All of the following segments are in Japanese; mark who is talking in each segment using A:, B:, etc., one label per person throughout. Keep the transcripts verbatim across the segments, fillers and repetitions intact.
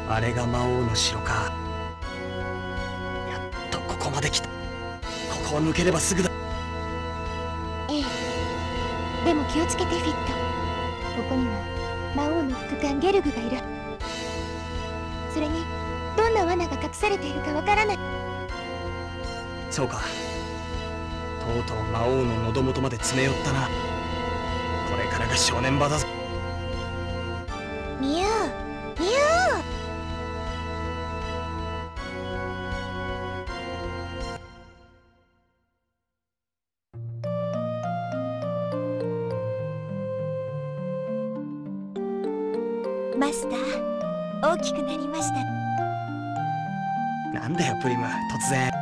A: あれが魔王の城か。やっとここまで来た。ここを抜ければすぐだ。
B: ええ、でも気をつけてフィット。ここには魔王の副官ゲルグがいる。それにどんな罠が隠されているかわからない。
A: そうか、とうとう魔王の喉元まで詰め寄ったな。これからが正念場だぞ。
B: ミュウミュウ。マスター、大きくなりました。
A: なんだよプリム、突然。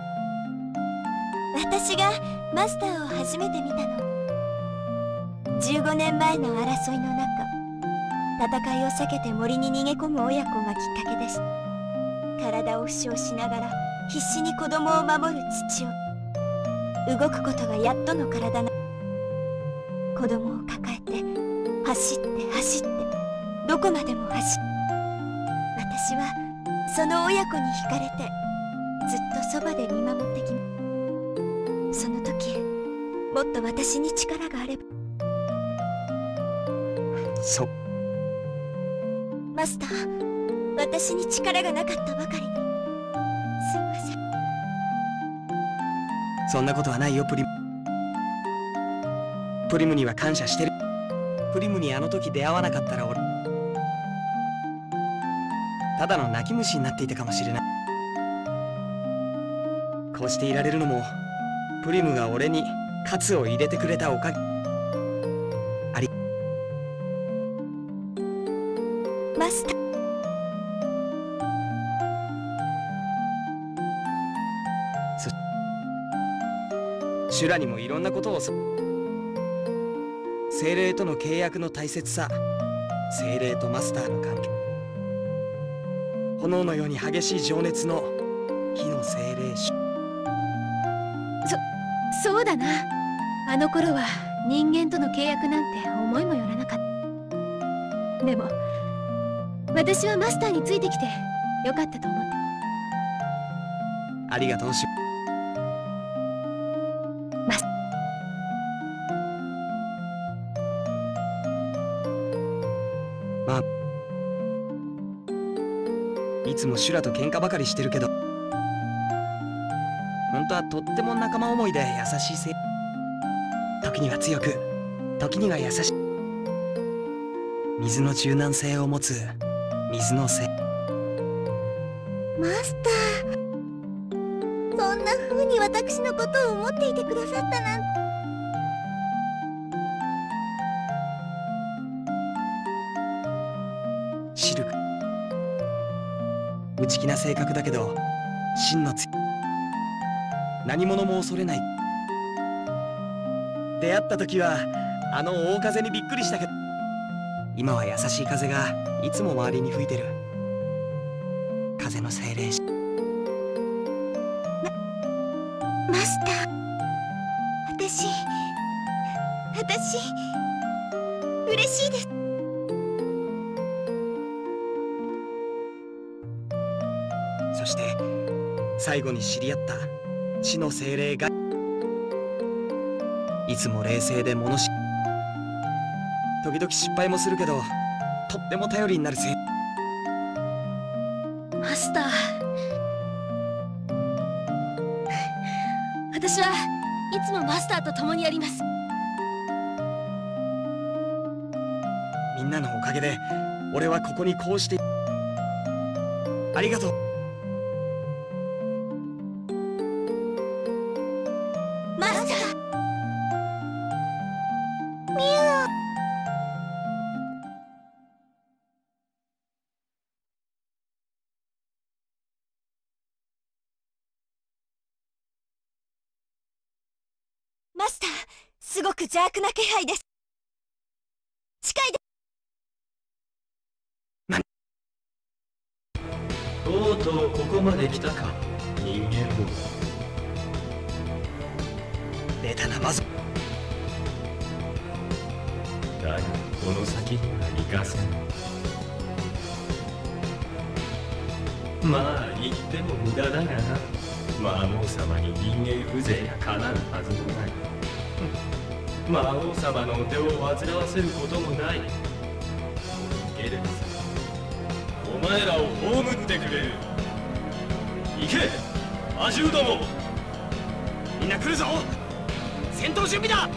B: 私がマスターを初めて見たのじゅうごねんまえの争いの中、戦いを避けて森に逃げ込む親子がきっかけでした。体を負傷しながら必死に子供を守る父親。動くことがやっとの体な子供を抱えて走って走ってどこまでも走る。私はその親子に惹かれてずっとそばで見守ってきました。その時もっと私に力があれば。
A: そ
B: マスター、私に力がなかったばかりにすいません。
A: そんなことはないよプリム。プリムには感謝してる。プリムにあの時出会わなかったら俺ただの泣き虫になっていたかもしれない。こうしていられるのもプリムが俺にカツを入れてくれたおかげ。あり
B: マスター、
A: そシュラにもいろんなことをさ。精霊との契約の大切さ、精霊とマスターの関係、炎のように激しい情熱の火の精霊種。
C: そ、そうだな。あの頃は人間との契約なんて思いもよらなかった。でも私はマスターについてきてよかったと思って。
A: ありがとうシュ
C: マス
A: まあいつもシュラと喧嘩ばかりしてるけど、本当はとっても仲間思いで優しいせい。時には強く、時には優しい。水の柔軟性を持つ水のせい。
B: マスター、そんな風に私のことを思っていてくださったなんて。
A: シルク、内気な性格だけど芯の強い、何者も恐れない。出会った時はあの大風にびっくりしたけど、今は優しい風がいつも周りに吹いてる。風の精霊。
B: マスター、私私嬉しいです。
A: そして最後に知り合った地の精霊がいつも冷静で物知り、時々失敗もするけどとっても頼りになるせい。
C: マスター、私はいつもマスターと共にやります。
A: みんなのおかげで俺はここにこうして。ありがとう。
B: マスター、ミュウ。マスター、すごく邪悪な気配です。近いで。
D: とうとうここまで来たか、人間も。
A: 出たなまず。
D: だがこの先には行かせん。 まあ言っても無駄だがな。魔王様に人間風情がかなうはずもない。魔王様のお手を煩わせることもない。ゲレンさん、お前らを葬ってくれる。行け魔獣ども。
A: みんな来るぞ。戦闘準備だ。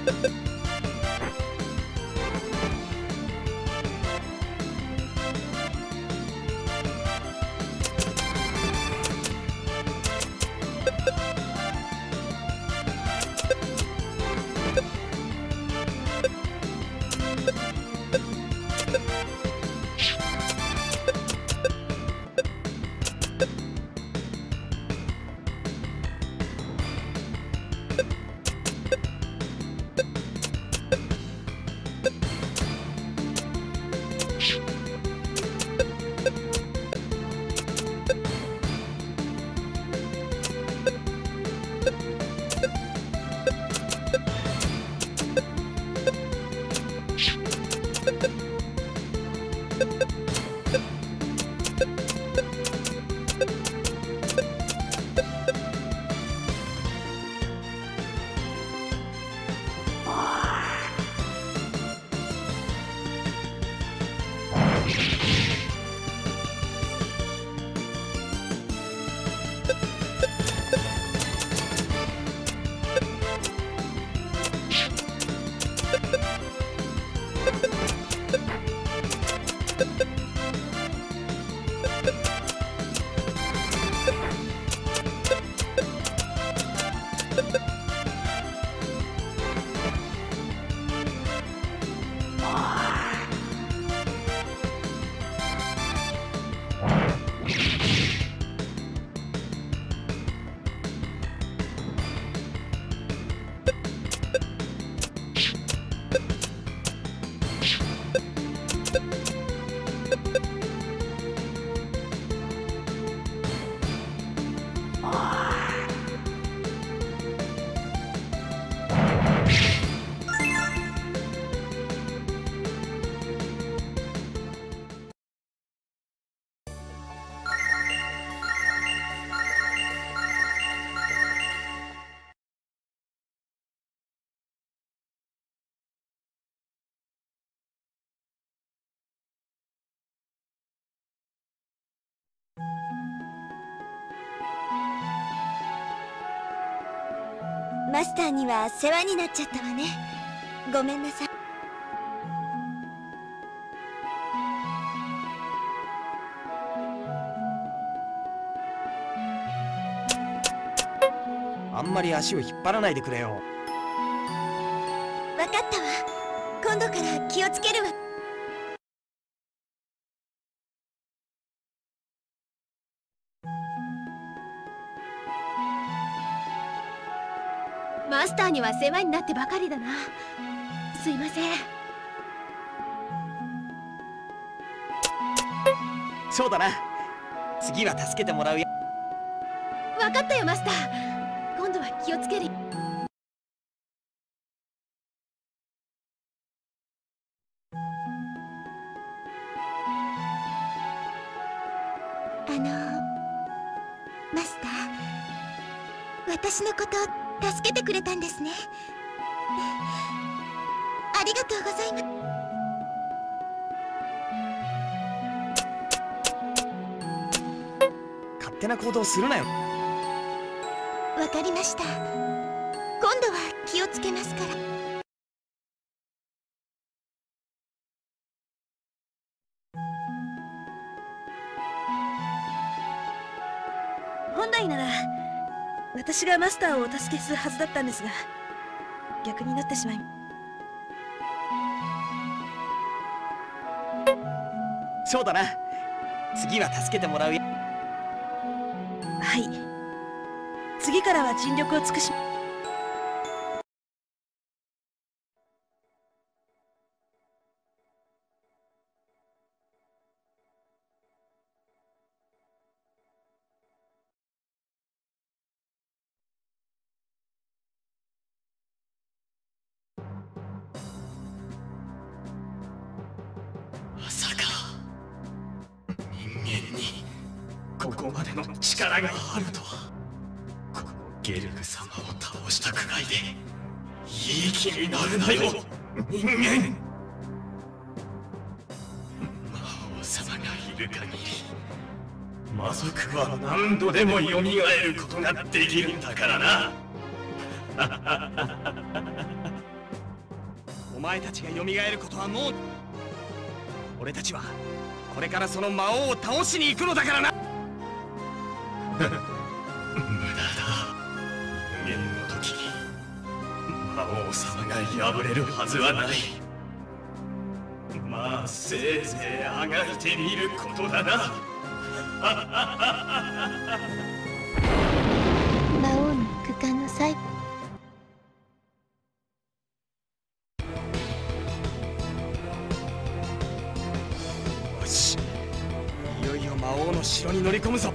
B: マスターには世話になっちゃったわね。ごめんなさい。
A: あんまり足を引っ張らないでくれよ。
B: わかったわ。今度から気をつけるわ。
C: マスターには世話になってばかりだな。すいません。
A: そうだな。次は助けてもらうよ。
C: 分かったよマスター。今度は気をつける。
B: あのマスター、私のこと助けてくれたんですね。ありがとうございます。
A: 勝手な行動するなよ。
B: わかりました。今度は気をつけますから。
E: 本来なら私がマスターをお助けするはずだったんですが、逆になってしまい。
A: そうだな。次は助けてもらうよ。
E: はい、次からは尽力を尽くし。
D: まさか人間にここまでの力があるとは。このゲルグ様を倒したくらいでいい気になるなよ人間。魔王様がいる限り魔族は何度でも蘇ることができるんだからな。
A: お前たちが蘇ることはもう。俺たちはこれからその魔王を倒しに行くのだからな。
D: 無駄だ。無限の時に魔王様が破れるはずはない。まあせいぜいあがいてみることだな。
C: 魔王の区間の最後。
A: よし、いよいよ魔王の城に乗り込むぞ。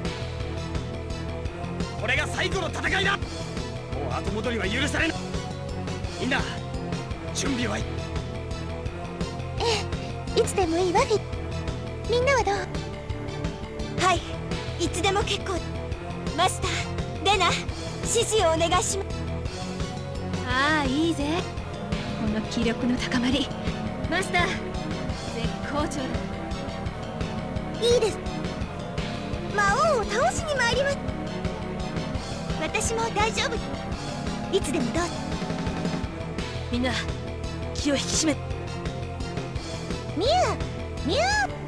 A: これが最後の戦いだ。もう後戻りは許されない。みんな準備はいい？
C: ええ、いつでもいいわフィ。みんなはどう？
B: はい、いつでも結構。マスター、レナ、指示をお願いします。
C: ああ、いいぜ。この気力の高まり、マスター絶好調だ。
B: いいです。魔王を倒しに参ります。私も大丈夫。いつでもどうぞ。
E: みんな気を引き締め。
B: ミュウミュウ